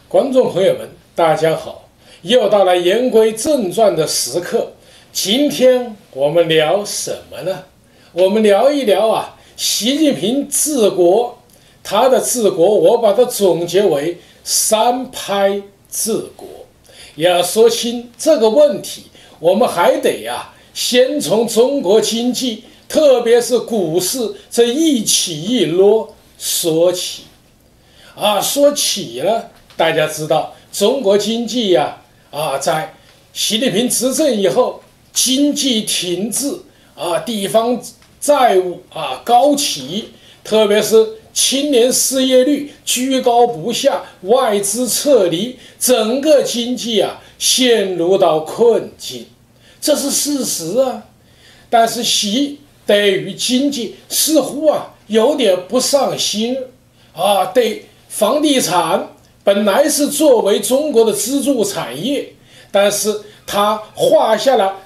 观众朋友们，大家好！又到了言归正传的时刻。今天我们聊什么呢？我们聊一聊习近平治国。他的治国，我把它总结为三拍治国。要说清这个问题，我们还得先从中国经济，特别是股市这一起一落说起。说起了。大家知道，中国经济在习近平执政以后，经济停滞地方债务高企，特别是青年失业率居高不下，外资撤离，整个经济陷入到困境，这是事实但是习对于经济似乎有点不上心对房地产。本来是作为中国的支柱产业，但是他画下了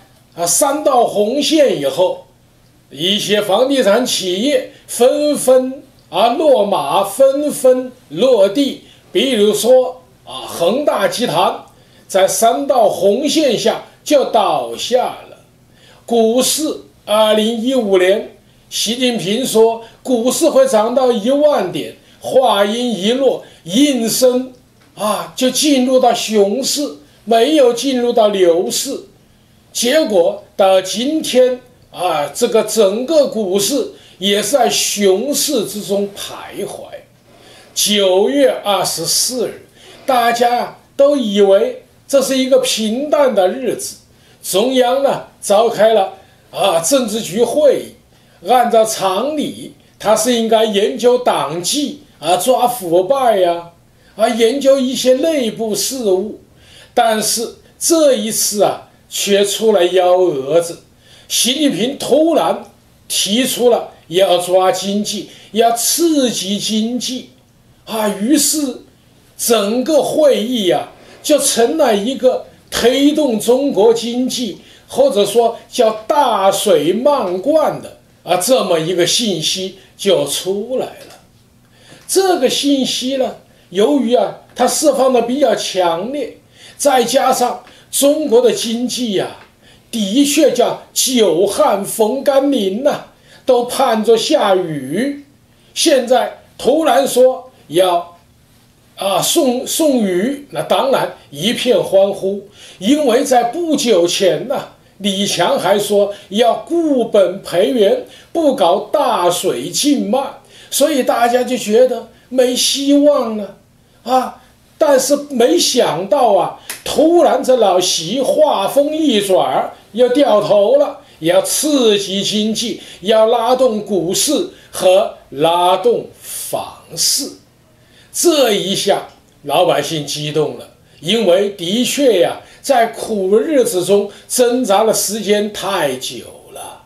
3道红线以后，一些房地产企业纷纷落马，纷纷落地。比如说恒大集团在3道红线下就倒下了。股市2015年，习近平说股市会涨到1万点。话音一落，应声就进入到熊市，没有进入到牛市。结果到今天这个整个股市也是在熊市之中徘徊。9月24日，大家都以为这是一个平淡的日子，中央召开了政治局会议，按照常理，他是应该研究党纪抓腐败研究一些内部事务。但是这一次却出了幺蛾子。习近平突然提出了要抓经济，要刺激经济于是整个会议就成了一个推动中国经济，或者说叫大水漫灌的这么一个信息就出来了。这个信息呢，由于它释放的比较强烈，再加上中国的经济的确叫久旱逢甘霖都盼着下雨。现在突然说要送雨，那当然一片欢呼。因为在不久前李强还说要固本培元，不搞大水禁漫，所以大家就觉得没希望了但是没想到突然这老习话锋一转，又掉头了，要刺激经济，要拉动股市和拉动房市。这一下老百姓激动了，因为的确在苦日子中挣扎的时间太久了。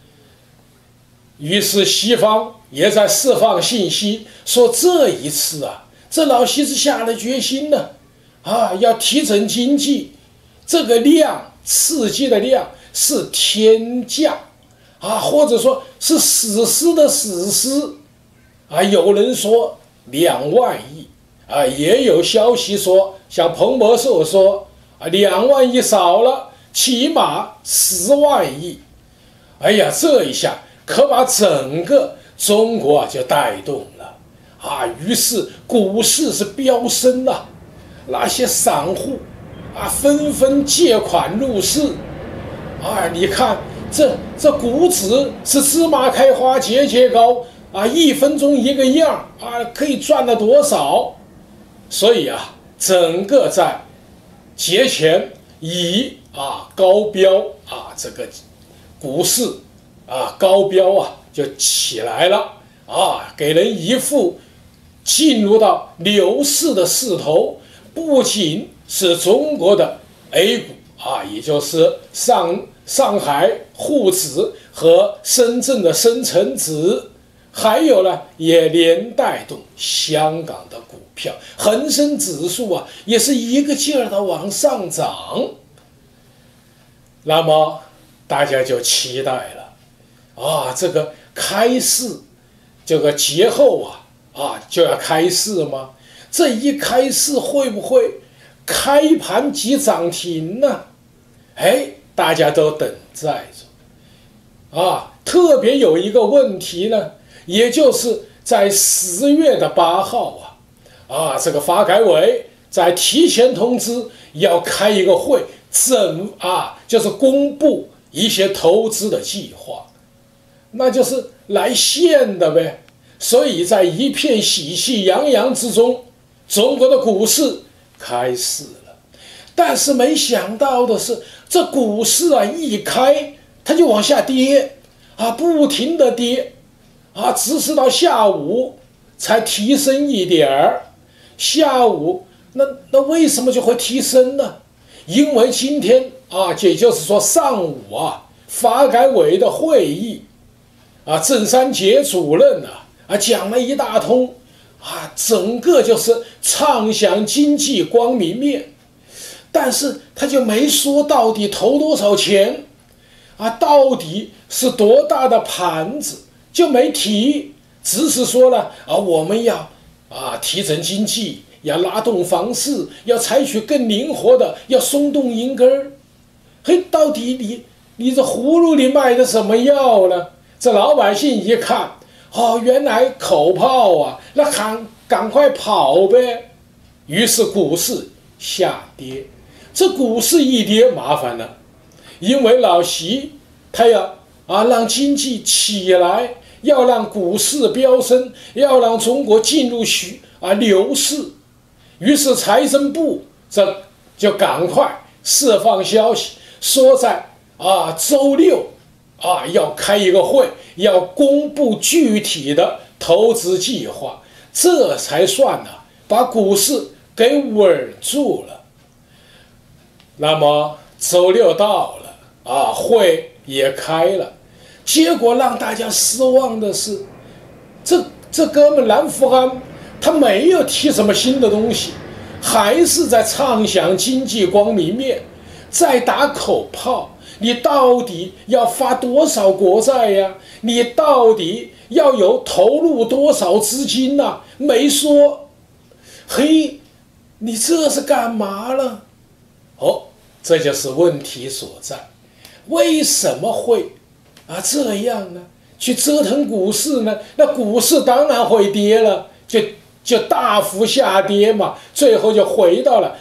于是西方也在释放信息，说这一次这老习是下了决心要提振经济。这个量，刺激的量是天价或者说是史诗的史诗有人说2万亿也有消息说，像彭博社说2万亿少了，起码10万亿。这一下可把整个中国就带动了于是股市是飙升了，那些散户纷纷借款入市你看这股指是芝麻开花节节高1分钟一个样可以赚了多少？所以整个在节前以高标这个股市高标就起来了给人一副进入到牛市的势头。不仅是中国的 A 股也就是上海沪指和深圳的深成指，还有也连带动香港的股票，恒生指数也是一个劲儿的往上涨。那么大家就期待了这个开市，这个节后就要开市吗？ 这一开市会不会开盘即涨停呢？哎，大家都等待着啊。特别有一个问题呢，也就是在10月8号这个发改委在提前通知要开一个会，就是公布一些投资的计划，那就是来现的呗。所以在一片喜气洋洋之中，中国的股市开市了。但是没想到的是，这股市一开它就往下跌不停的跌直是到下午才提升一点儿。下午那为什么就会提升呢？因为今天也就是说上午发改委的会议郑三杰主任讲了一大通整个就是畅想经济光明面，但是他就没说到底投多少钱到底是多大的盘子，就没提，只是说了我们要提振经济，要拉动房市，要采取更灵活的，要松动银根儿。嘿，到底你这葫芦里卖的什么药呢？这老百姓一看，原来口炮那赶快跑呗。于是股市下跌。这股市一跌麻烦了，因为老习他要让经济起来，要让股市飙升，要让中国进入牛市。于是财政部这就赶快释放消息，说在周6要开一个会，要公布具体的投资计划，这才算把股市给稳住了。那么周6到了会也开了，结果让大家失望的是，这哥们蓝福安他没有提什么新的东西，还是在畅想经济光明面，在打口炮。你到底要发多少国债呀？你到底要有投入多少资金没说。嘿，你这是干嘛了？这就是问题所在。为什么会这样呢？去折腾股市呢？那股市当然会跌了，就大幅下跌嘛，最后就回到了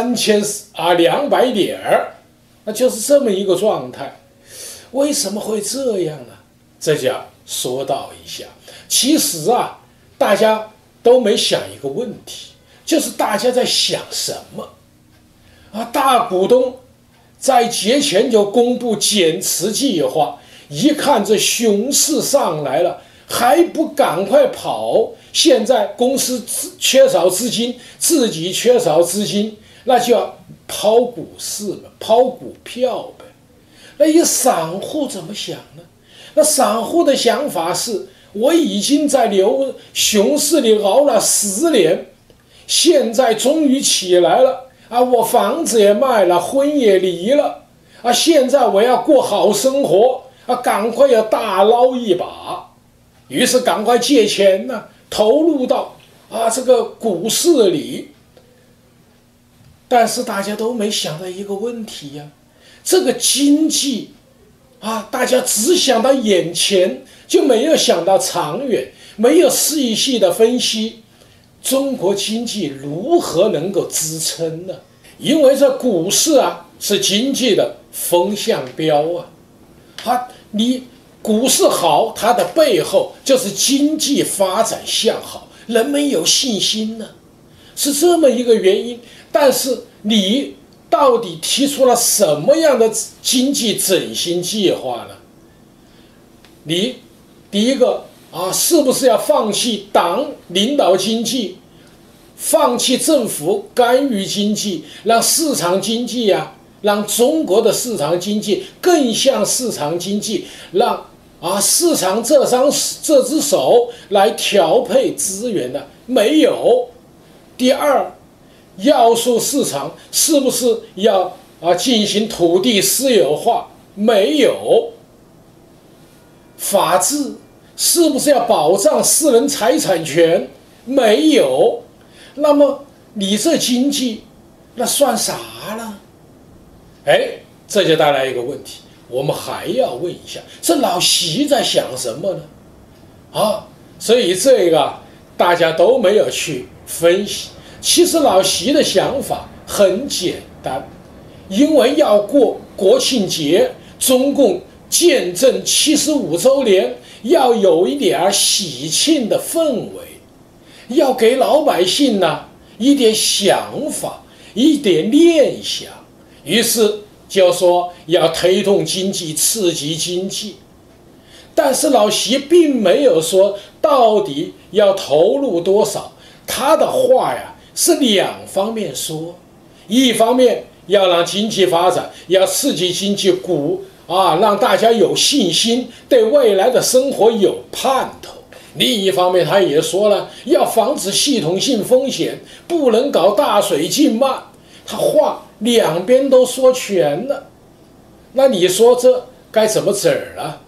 3200点儿，那就是这么一个状态。为什么会这样呢？这就要说到一下。其实大家都没想一个问题，就是大家在想什么大股东在节前就公布减持计划，一看这熊市上来了，还不赶快跑？现在公司缺少资金，自己缺少资金，那就要抛股市了，抛股票呗。那一散户怎么想呢？那散户的想法是，我已经在熊市里熬了10年，现在终于起来了我房子也卖了，婚也离了现在我要过好生活赶快要大捞一把。于是赶快借钱投入到这个股市里。但是大家都没想到一个问题这个经济大家只想到眼前，就没有想到长远，没有细细的分析中国经济如何能够支撑呢？因为这股市是经济的风向标你股市好，它的背后就是经济发展向好，人们有信心是这么一个原因。但是你到底提出了什么样的经济振兴计划呢？你第一个是不是要放弃党领导经济，放弃政府干预经济，让市场经济让中国的市场经济更像市场经济，让市场这只手来调配资源呢？没有。第二，要素市场是不是要进行土地私有化？没有。法治是不是要保障私人财产权？没有。 那么你这经济那算啥了？这就带来一个问题，我们还要问一下，这老习在想什么呢？所以这个大家都没有去分析。其实老习的想法很简单，因为要过国庆节，中共建政75周年，要有一点喜庆的氛围，要给老百姓呢一点想法，一点念想，于是就说要推动经济，刺激经济。但是老习并没有说到底要投入多少，他的话呀是两方面说，一方面要让经济发展，要刺激经济让大家有信心，对未来的生活有盼头。另一方面他也说了，要防止系统性风险，不能搞大水浸漫。他话两边都说全了，那你说这该怎么整啊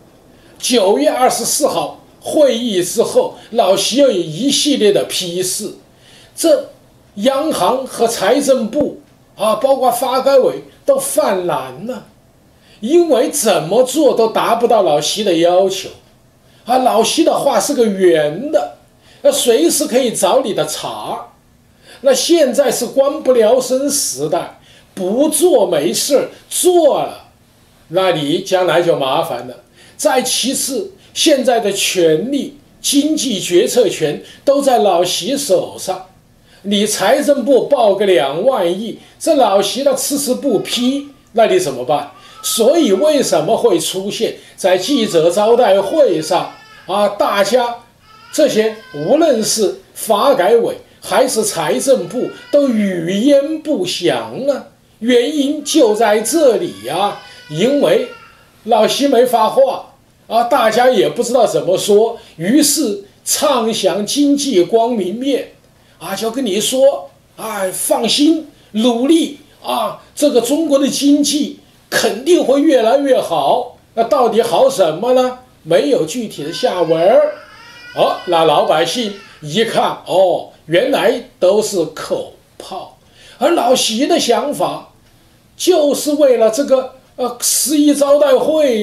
？9月24号会议之后，老习又有一系列的批示，这央行和财政部包括发改委都犯难了，因为怎么做都达不到老习的要求老习的话是个圆的，随时可以找你的茬。那现在是官不聊生时代，不做没事，做了那你将来就麻烦了。再其次，现在的权力、经济决策权都在老习手上，你财政部报个2万亿，这老习他迟迟不批，那你怎么办？所以为什么会出现在记者招待会上大家这些无论是发改委还是财政部都语焉不详呢？原因就在这里因为老习没发话大家也不知道怎么说，于是畅想经济光明面就跟你说放心努力这个中国的经济肯定会越来越好。那到底好什么呢？没有具体的下文那老百姓一看原来都是口炮。而老习的想法就是为了这个11招待会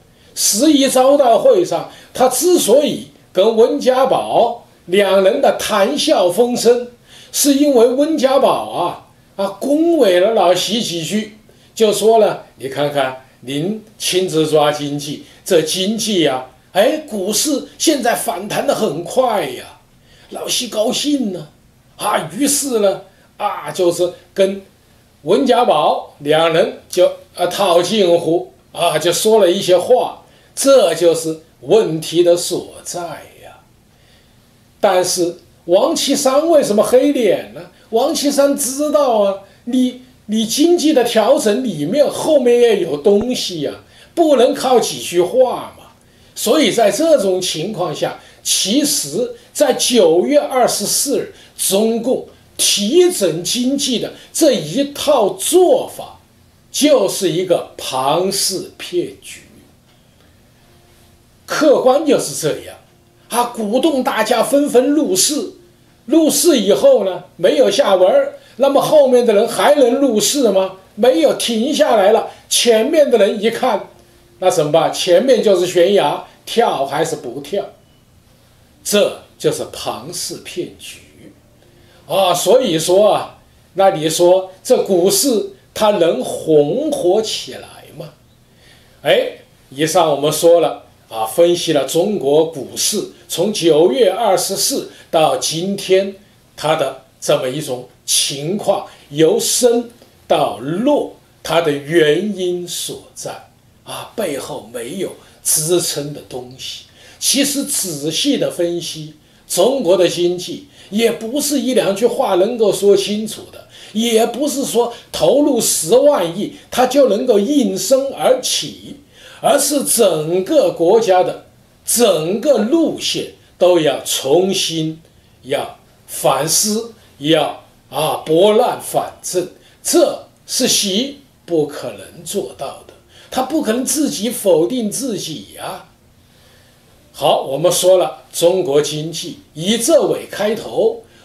11招待会上，他之所以跟温家宝两人的谈笑风生，是因为温家宝恭维了老习几句，就说了，你看看您亲自抓经济，这经济股市现在反弹的很快老习高兴呢于是呢就是跟温家宝两人就套近乎就说了一些话，这就是问题的所在但是王岐山为什么黑脸呢？王岐山知道你经济的调整里面后面也有东西不能靠几句话嘛。所以在这种情况下，其实在9月24日中共提振经济的这一套做法就是一个庞氏骗局，客观就是这样鼓动大家纷纷入市，入市以后呢没有下文，那么后面的人还能入市吗？没有，停下来了。前面的人一看，那怎么办？前面就是悬崖，跳还是不跳？这就是庞氏骗局所以说那你说这股市它能红火起来吗？以上我们说了分析了中国股市从9月24到今天它的这么一种情况，由升到落，它的原因所在背后没有支撑的东西。其实仔细的分析，中国的经济也不是1、2句话能够说清楚的，也不是说投入10万亿它就能够应声而起，而是整个国家的整个路线都要重新要反思，要拨乱反正，这是习不可能做到的，他不可能自己否定自己好，我们说了中国经济以这为开头，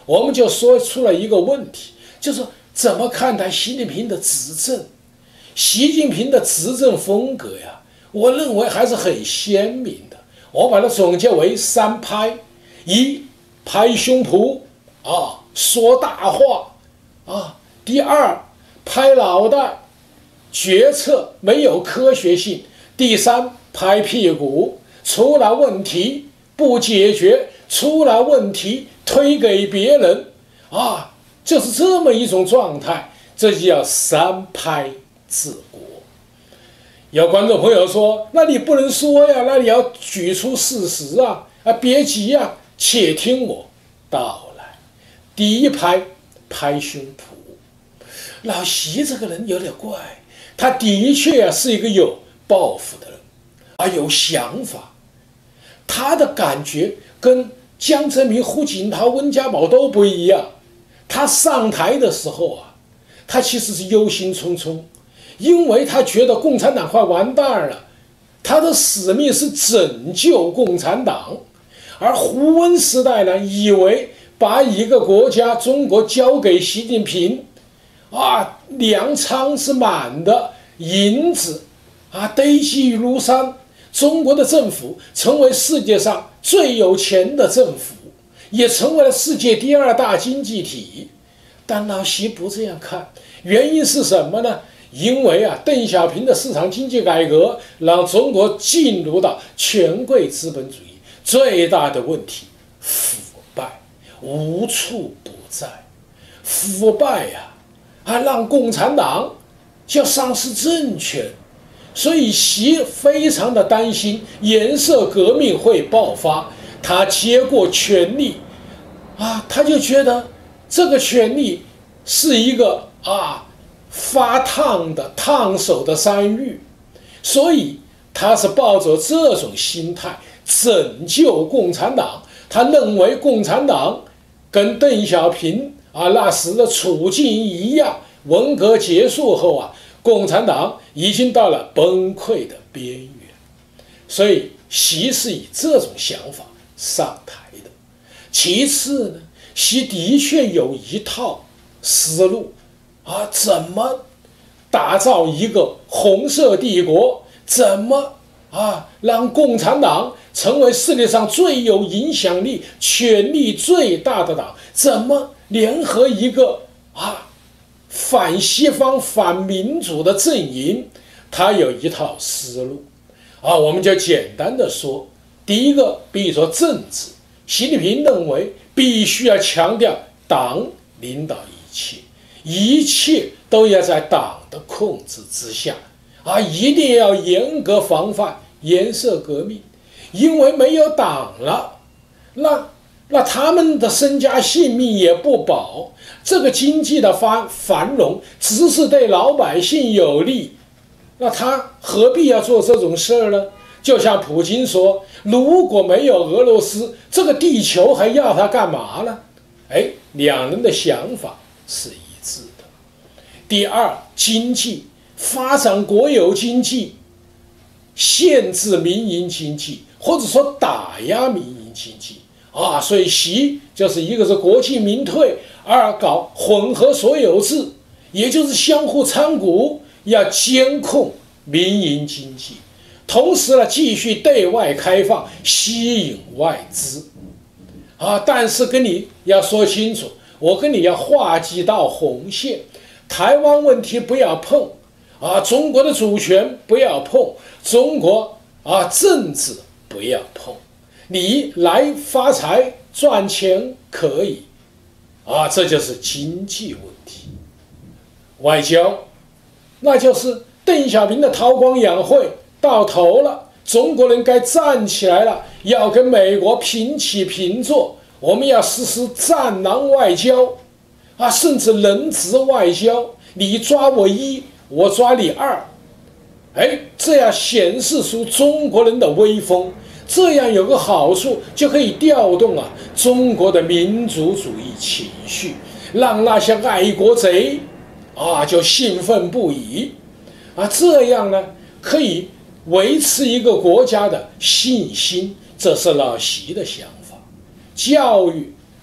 我们就说出了一个问题，就是怎么看待习近平的执政？习近平的执政风格呀，我认为还是很鲜明的。我把它总结为3拍：一，拍胸脯说大话第二，拍脑袋，决策没有科学性；第三，拍屁股，出了问题不解决，出了问题推给别人就是这么一种状态，这就叫3拍治国。有观众朋友说，那你不能说呀，那你要举出事实别急且听我道来。第一拍，拍胸脯。老习这个人有点怪，他的确是一个有抱负的人有想法。他的感觉跟江泽民、胡锦涛、温家宝都不一样。他上台的时候他其实是忧心忡忡，因为他觉得共产党快完蛋了，他的使命是拯救共产党。而胡温时代呢，以为把一个国家中国交给习近平粮仓是满的，银子堆积如山，中国的政府成为世界上最有钱的政府，也成为了世界第2大经济体。但老习不这样看，原因是什么呢？因为邓小平的市场经济改革让中国进入到权贵资本主义，最大的问题腐败无处不在。腐败让共产党就丧失政权，所以习非常的担心颜色革命会爆发。他接过权力他就觉得这个权力是一个发烫手的山芋，所以他是抱着这种心态拯救共产党。他认为共产党跟邓小平那时的处境一样，文革结束后共产党已经到了崩溃的边缘，所以习是以这种想法上台的。其次呢，习的确有一套思路怎么打造一个红色帝国，怎么让共产党成为世界上最有影响力、权力最大的党，怎么联合一个反西方、反民主的阵营。他有一套思路我们就简单的说，第一个，比如说政治，习近平认为必须要强调党领导一切，一切都要在党的控制之下一定要严格防范颜色革命，因为没有党了，那他们的身家性命也不保，这个经济的繁荣只是对老百姓有利，那他何必要做这种事儿呢？就像普京说，如果没有俄罗斯，这个地球还要他干嘛呢？两人的想法是一致的。第二，经济发展国有经济，限制民营经济，或者说打压民营经济所以习就是一个是国进民退，二搞混合所有制，也就是相互参股，要监控民营经济，同时呢继续对外开放，吸引外资但是跟你要说清楚，我跟你要划几道红线，台湾问题不要碰中国的主权不要碰，中国政治不要碰，你来发财赚钱可以这就是经济问题。外交，那就是邓小平的韬光养晦到头了，中国人该站起来了，要跟美国平起平坐，我们要实施战狼外交甚至人质外交，你抓我一，我抓你二，这样显示出中国人的威风。这样有个好处，就可以调动中国的民族主义情绪，让那些爱国贼就兴奋不已这样呢可以维持一个国家的信心，这是老习的想法。教育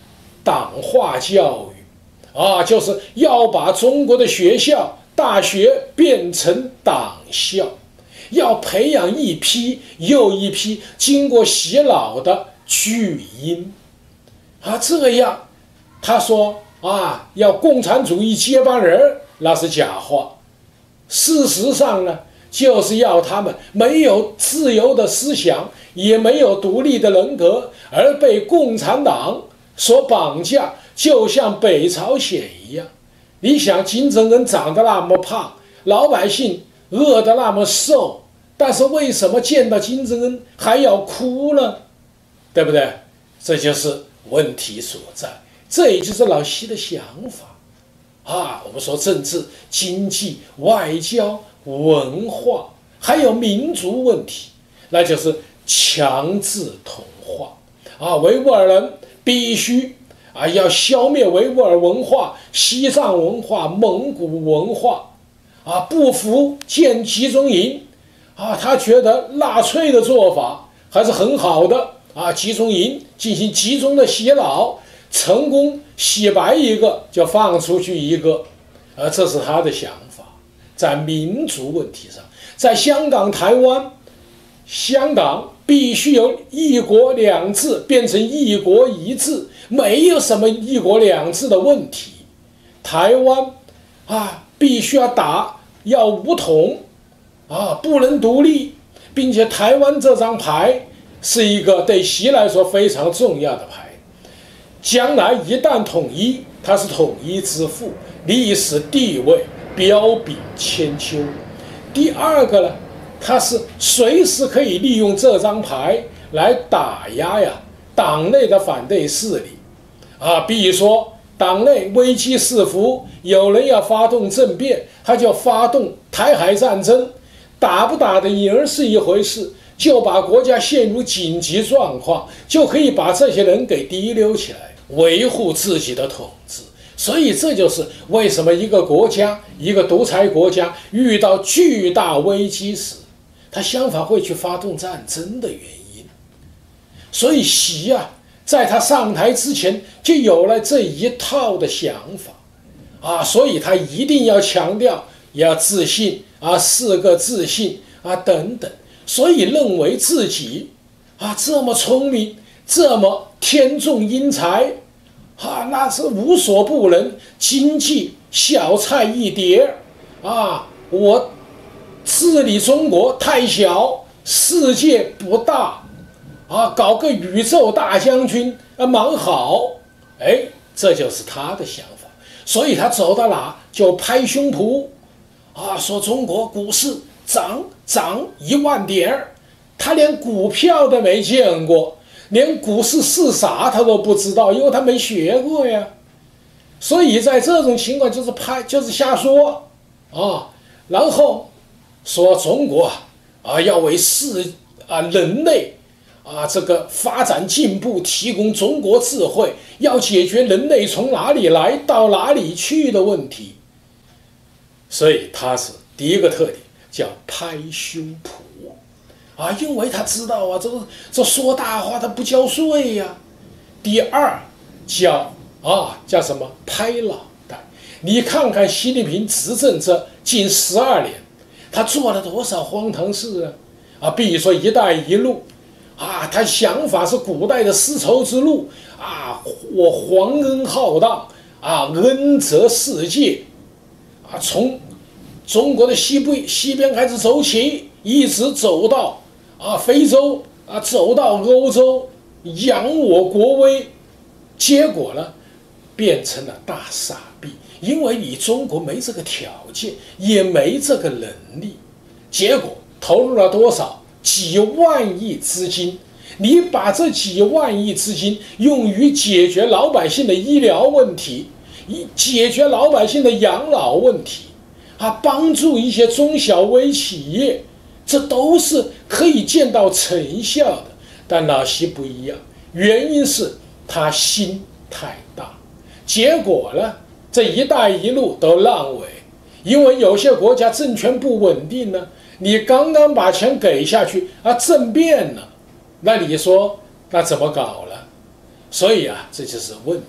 党化教育，就是要把中国的学校、大学变成党校，要培养一批又一批经过洗脑的巨婴，这样，他说要共产主义接班人，那是假话。事实上呢，就是要他们没有自由的思想，也没有独立的人格，而被共产党所绑架，就像北朝鲜一样。你想，金正恩长得那么胖，老百姓饿得那么瘦，但是为什么见到金正恩还要哭呢？对不对？这就是问题所在，这也就是老习的想法我们说政治、经济、外交、文化，还有民族问题，那就是强制同化维吾尔人必须要消灭维吾尔文化、西藏文化、蒙古文化不服建集中营他觉得纳粹的做法还是很好的集中营进行集中的洗脑，成功洗白一个就放出去一个，这是他的想法。在民族问题上，在香港、台湾，香港必须由一国两制变成一国一制，没有什么一国两制的问题。台湾必须要武统不能独立，并且台湾这张牌是一个对习来说非常重要的牌。将来一旦统一，它是统一之父，历史地位彪炳千秋。第二个呢，它是随时可以利用这张牌来打压党内的反对势力比如说党内危机四伏，有人要发动政变，他就发动台海战争，打不打得赢是一回事，就把国家陷入紧急状况，就可以把这些人给提溜起来，维护自己的统治。所以这就是为什么一个国家，一个独裁国家遇到巨大危机时，他相反会去发动战争的原因。所以习在他上台之前就有了这一套的想法所以他一定要强调要自信四个自信等等，所以认为自己这么聪明，这么天纵英才那是无所不能，经济小菜一碟我治理中国太小，世界不大搞个宇宙大将军蛮好，这就是他的想法。所以他走到哪就拍胸脯说中国股市涨1万点，他连股票都没见过，连股市是啥他都不知道，因为他没学过呀。所以在这种情况就是瞎说然后说中国要为人类这个发展进步提供中国智慧，要解决人类从哪里来到哪里去的问题。所以他是第一个特点，叫拍胸脯因为他知道这说大话他不交税呀。第二叫什么？拍脑袋。你看看习近平执政这近12年，他做了多少荒唐事比如说一带一路他想法是古代的丝绸之路我皇恩浩荡恩泽世界从中国的西边开始走起，一直走到非洲走到欧洲，扬我国威。结果呢，变成了大傻逼，因为你中国没这个条件，也没这个能力。结果投入了多少？几万亿资金。你把这几万亿资金用于解决老百姓的医疗问题，解决老百姓的养老问题帮助一些中小微企业，这都是可以见到成效的。但老习不一样，原因是他心太大。结果呢，这一带一路都烂尾，因为有些国家政权不稳定呢，你刚刚把钱给下去政变了，那你说那怎么搞了？所以这就是问题。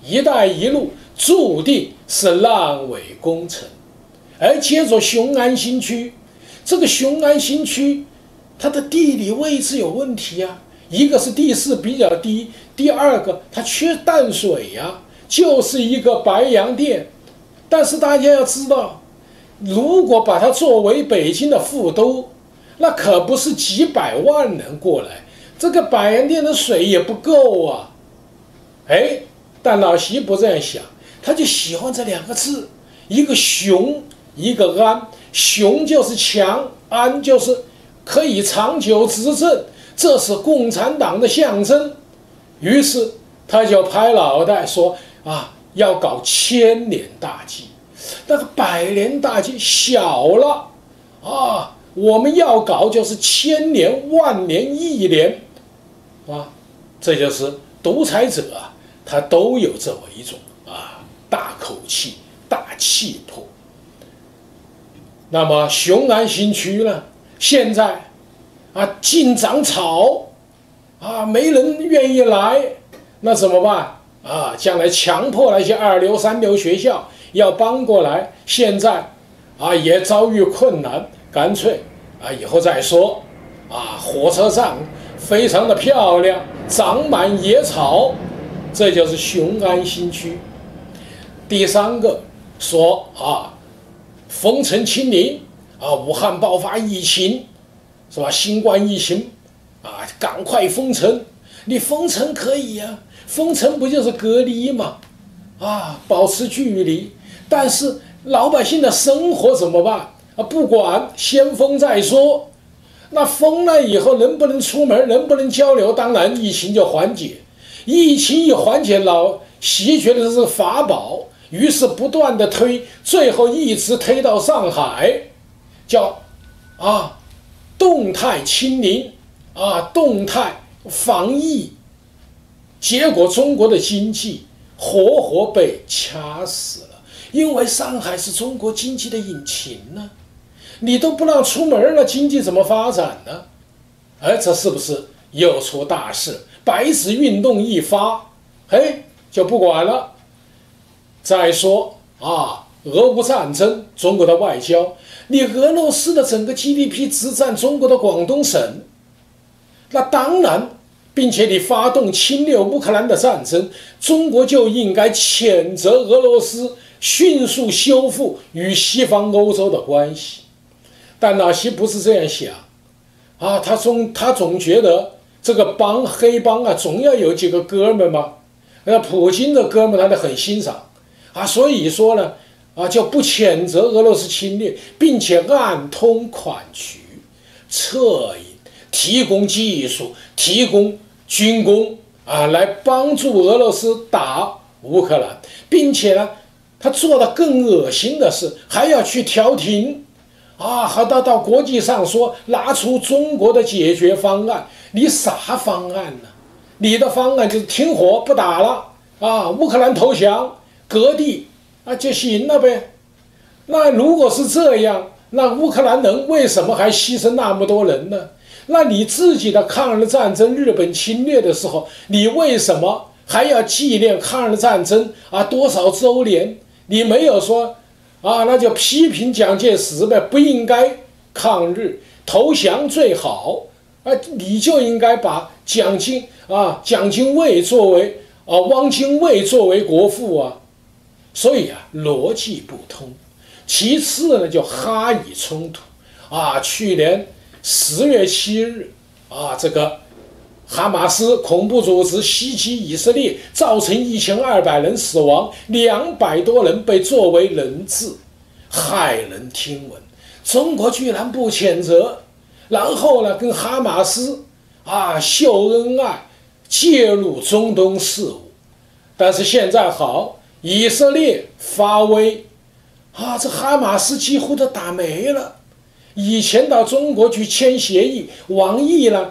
一带一路注定是烂尾工程。而接着雄安新区，这个雄安新区它的地理位置有问题啊，一个是地势比较低，第二个它缺淡水呀，就是一个白洋淀。但是大家要知道，如果把它作为北京的副都，那可不是几百万人过来，这个白洋淀的水也不够啊。但老习不这样想，他就喜欢这两个字，一个雄，一个安。雄就是强，安就是可以长久执政，这是共产党的象征。于是他就拍脑袋说要搞千年大计。那个百年大计小了我们要搞就是千年、万年、亿年这就是独裁者他都有这么一种大口气、大气魄。那么雄安新区呢，现在净长草没人愿意来，那怎么办将来强迫那些二流、三流学校要搬过来，现在也遭遇困难，干脆以后再说火车站非常的漂亮，长满野草，这就是雄安新区。第三个说封城清零武汉爆发疫情是吧？新冠疫情赶快封城。你封城可以封城不就是隔离吗？保持距离。但是老百姓的生活怎么办不管，先封再说。那封了以后能不能出门，能不能交流，当然疫情就缓解。疫情一缓解，老习觉得这是法宝，于是不断的推，最后一直推到上海，叫动态清零动态防疫。结果中国的经济活活被掐死了，因为上海是中国经济的引擎呢，你都不让出门了，经济怎么发展呢？这是不是又出大事？白纸运动一发，就不管了。再说俄乌战争，中国的外交，你俄罗斯的整个 GDP 只占中国的广东省，那当然，并且你发动侵略乌克兰的战争，中国就应该谴责俄罗斯，迅速修复与西方欧洲的关系。但老习不是这样想他总觉得这个黑帮总要有几个哥们嘛，普京的哥们他都很欣赏所以说呢就不谴责俄罗斯侵略，并且暗通款曲，策应，提供技术，提供军工来帮助俄罗斯打乌克兰，并且呢，他做的更恶心的是还要去调停还到国际上说拿出中国的解决方案。你啥方案呢？你的方案就是停火不打了乌克兰投降割地就行了呗。那如果是这样，那乌克兰人为什么还牺牲那么多人呢？那你自己的抗日战争日本侵略的时候，你为什么还要纪念抗日战争多少周年？你没有说那就批评蒋介石呗，不应该抗日，投降最好你就应该把蒋精卫作为汪精卫作为国父所以逻辑不通。其次呢，就哈以冲突去年10月7日这个哈马斯恐怖组织袭击以色列，造成1200人死亡，200多人被作为人质，骇人听闻。中国居然不谴责，然后呢，跟哈马斯秀恩爱，介入中东事务。但是现在好，以色列发威这哈马斯几乎都打没了。以前到中国去签协议，王毅呢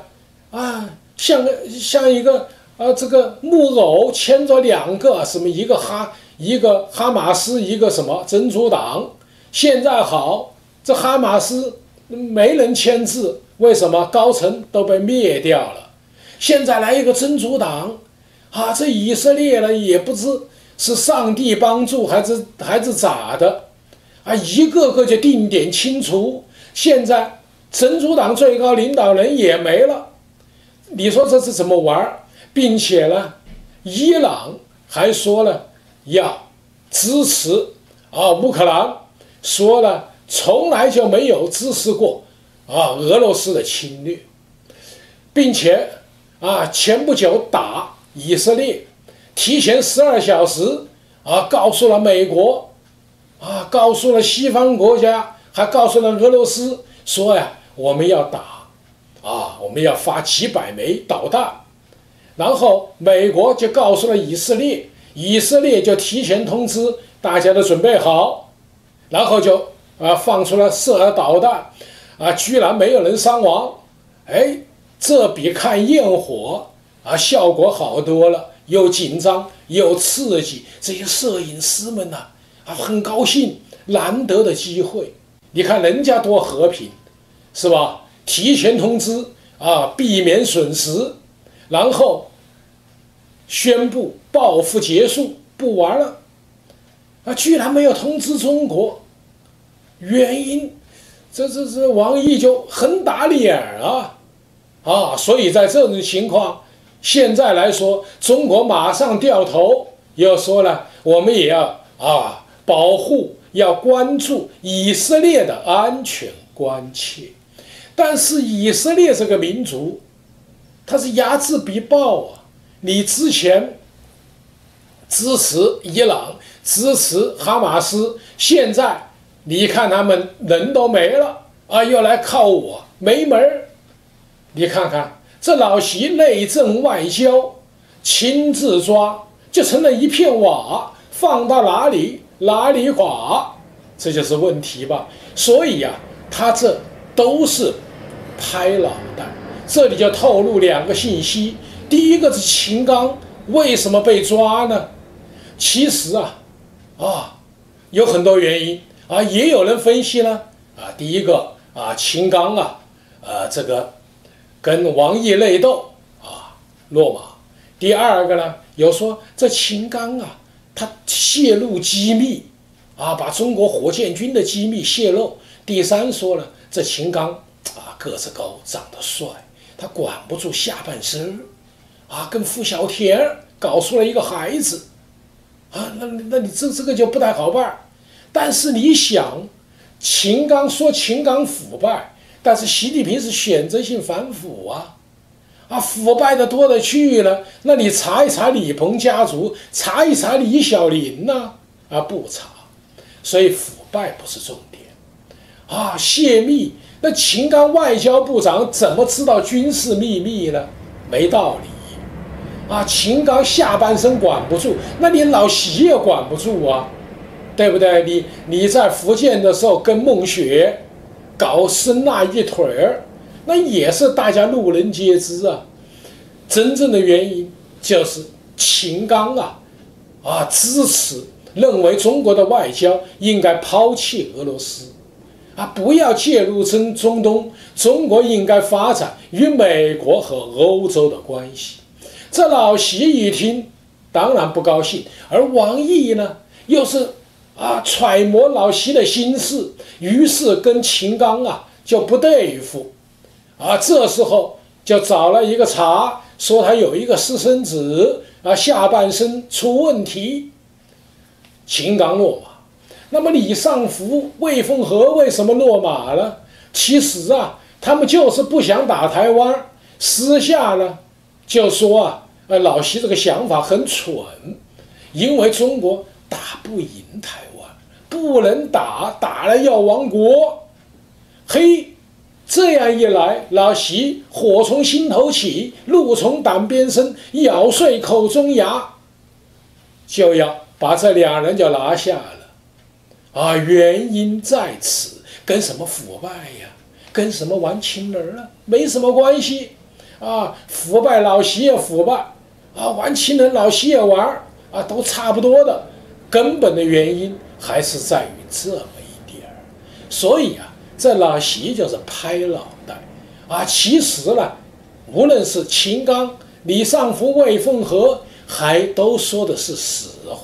像一个这个木偶牵着2个什么一个哈马斯，一个什么真主党。现在好，这哈马斯没人签字，为什么？高层都被灭掉了。现在来一个真主党这以色列呢也不知是上帝帮助还是咋的？啊，一个个就定点清除。现在真主党最高领导人也没了，你说这是怎么玩？并且呢，伊朗还说了要支持乌克兰，说了从来就没有支持过俄罗斯的侵略，并且前不久打以色列，提前12小时告诉了美国，告诉了西方国家，还告诉了俄罗斯，说呀我们要打我们要发几百枚导弹。然后美国就告诉了以色列，以色列就提前通知大家都准备好，然后就放出了射了导弹，居然没有人伤亡，这比看焰火效果好多了，又紧张又刺激，这些摄影师们很高兴，难得的机会，你看人家多和平，是吧？提前通知避免损失。然后宣布报复结束，不玩了，居然没有通知中国，原因这王毅就很打脸所以在这种情况，现在来说，中国马上掉头，又说了我们也要保护，要关注以色列的安全关切，但是以色列这个民族，他是睚眦必报你之前支持伊朗，支持哈马斯，现在你看他们人都没了又来靠我，没门儿。你看看这老习内政外交亲自抓，就成了一片瓦，放到哪里垮，这就是问题吧。所以他这都是拍脑袋。这里就透露2个信息，第一个是秦刚为什么被抓呢？其实有很多原因也有人分析呢第一个秦刚这个跟王毅内斗落马。第二个呢，有说这秦刚他泄露机密把中国火箭军的机密泄露。第三说了，这秦刚个子高，长得帅，他管不住下半身跟付小田搞出了一个孩子那你这个就不太好办。但是你想，秦刚说秦刚腐败，但是习近平是选择性反腐腐败的多了去了。那你查一查李鹏家族，查一查李小林不查。所以腐败不是重点泄密。那秦刚外交部长怎么知道军事秘密呢？没道理秦刚下半身管不住，那你老习也管不住对不对？你在福建的时候跟孟雪搞生那一腿儿，那也是大家路人皆知真正的原因就是秦刚支持，认为中国的外交应该抛弃俄罗斯不要介入中东，中国应该发展与美国和欧洲的关系。这老习一听当然不高兴，而王毅呢又是揣摩老习的心思，于是跟秦刚就不对付这时候就找了一个茬，说他有一个私生子下半身出问题，秦刚落马。那么李尚福、魏凤和为什么落马了？其实他们就是不想打台湾，私下呢就说老习这个想法很蠢，因为中国打不赢台湾，不能打，打了要亡国。这样一来，老习火从心头起，怒从胆边生，咬碎口中牙，就要把这2人就拿下了。原因在此，跟什么腐败跟什么玩情人没什么关系腐败老习也腐败玩情人老习也玩都差不多的。根本的原因还是在于这么一点所以这老习就是拍脑袋其实呢，无论是秦刚、李尚福、魏凤和，还都说的是实话。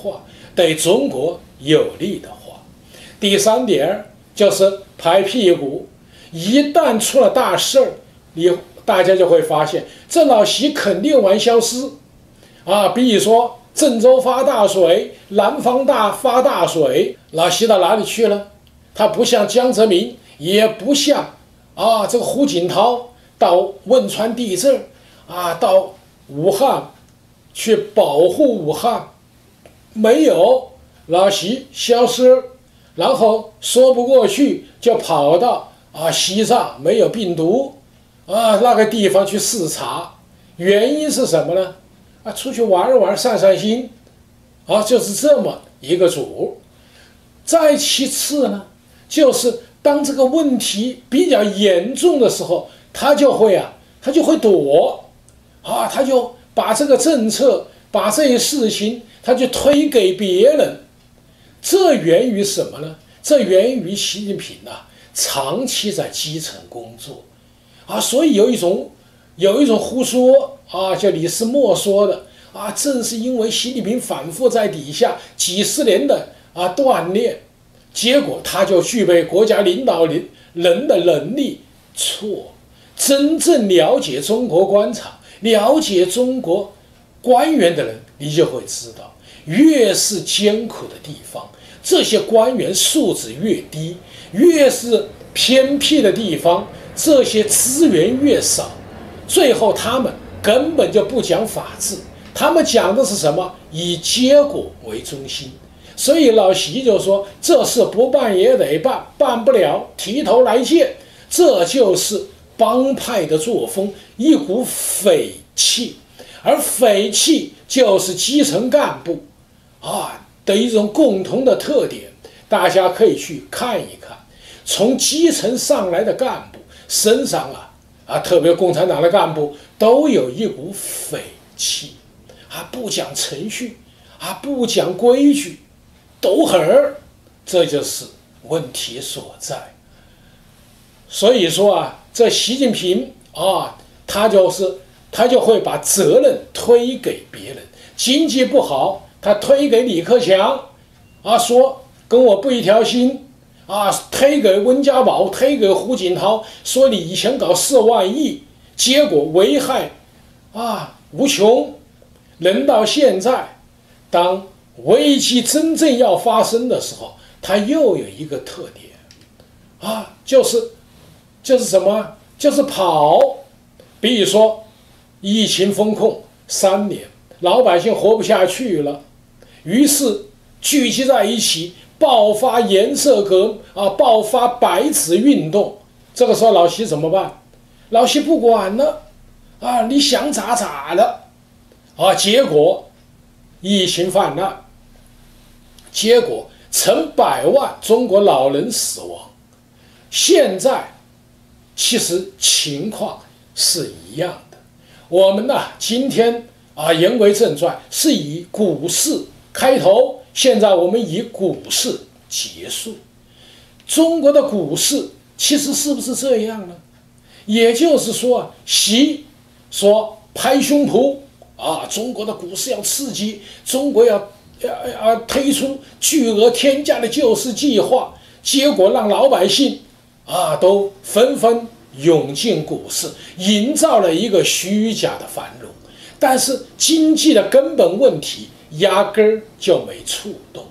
对中国有利的话。第三点就是拍屁股，一旦出了大事儿，大家就会发现这老习肯定玩消失啊，比如说郑州发大水，南方发大水，老习到哪里去了？他不像江泽民，也不像这个胡锦涛到汶川地震到武汉去保护武汉，没有，老习消失，然后说不过去就跑到西藏没有病毒那个地方去视察，原因是什么呢？出去玩玩散散心就是这么一个主。再其次呢，就是当这个问题比较严重的时候，他就会躲他就把这个政策，把这些事情他就推给别人。这源于什么呢？这源于习近平长期在基层工作所以有一种胡说叫李世默说的正是因为习近平反复在底下几十年的锻炼，结果他就具备国家领导人的能力。错，真正了解中国官场，了解中国官员的人，你就会知道，越是艰苦的地方，这些官员素质越低，越是偏僻的地方，这些资源越少，最后他们根本就不讲法治，他们讲的是什么？以结果为中心。所以老习就说，这事不办也得办，办不了提头来见。这就是帮派的作风，一股匪气，而匪气就是基层干部的一种共同的特点。大家可以去看一看，从基层上来的干部身上特别共产党的干部都有一股匪气不讲程序不讲规矩，抖狠儿，这就是问题所在。所以说这习近平他就会把责任推给别人。经济不好，他推给李克强说跟我不一条心推给温家宝，推给胡锦涛，说你以前搞4万亿，结果危害无穷。人到现在，当危机真正要发生的时候，它又有一个特点就是什么？就是跑。比如说疫情封控3年，老百姓活不下去了，于是聚集在一起，爆发颜色爆发白纸运动。这个时候老习怎么办？老习不管了你想咋咋的结果疫情泛滥，结果成百万中国老人死亡。现在其实情况是一样的。我们今天言归正传，是以股市开头，现在我们以股市结束。中国的股市其实是不是这样呢？也就是说，习说拍胸脯中国的股市要刺激，中国要推出巨额天价的救市计划，结果让老百姓都纷纷涌进股市，营造了一个虚假的繁荣，但是经济的根本问题压根儿就没触动。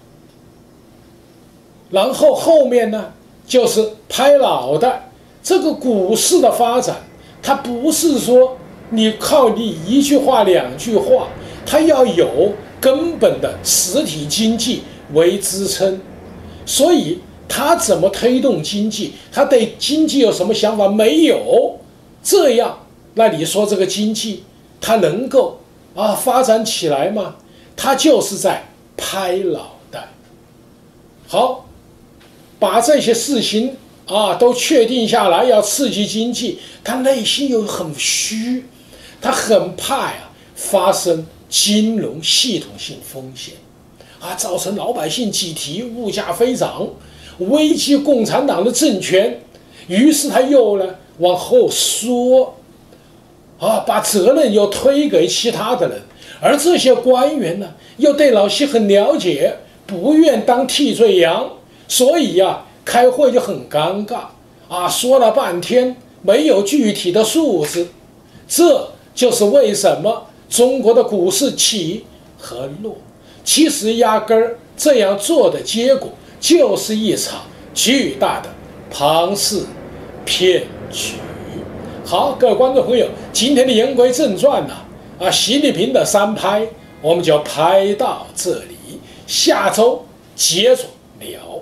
然后后面呢，就是拍脑袋。这个股市的发展，它不是说你靠你一句话2句话，它要有根本的实体经济为支撑。所以他怎么推动经济？他对经济有什么想法？没有。这样，那你说这个经济它能够发展起来吗？他就是在拍脑袋。好，把这些事情都确定下来，要刺激经济，他内心又很虚，他很怕发生金融系统性风险造成老百姓挤提，物价飞涨，危及共产党的政权。于是他又往后缩把责任又推给其他的人。而这些官员呢，又对老习很了解， 不愿当替罪羊，所以呀，开会就很尴尬啊，说了半天没有具体的数字。这就是为什么中国的股市起和落，其实压根儿这样做的结果就是一场巨大的庞氏骗局。好，各位观众朋友，今天的言归正传习近平的3拍我们就拍到这里，下周接着聊。